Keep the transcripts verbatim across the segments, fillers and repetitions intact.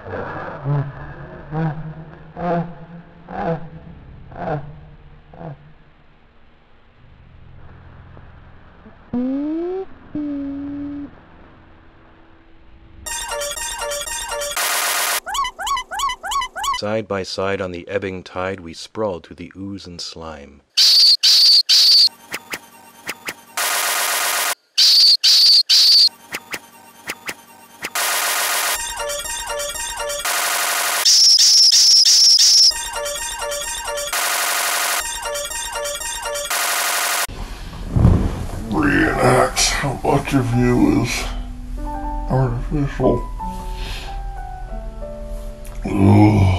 Side by side on the ebbing tide, we sprawled through the ooze and slime. Reenact how much of you is artificial. Ugh.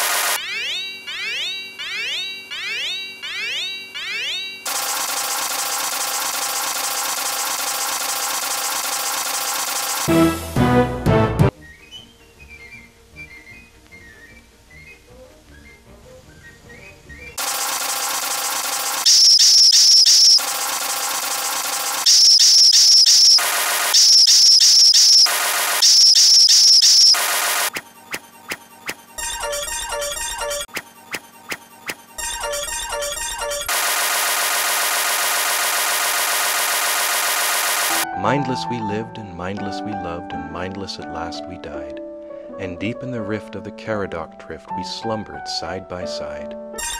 Mindless we lived, and mindless we loved, and mindless at last we died. And deep in the rift of the Caradoc drift we slumbered side by side.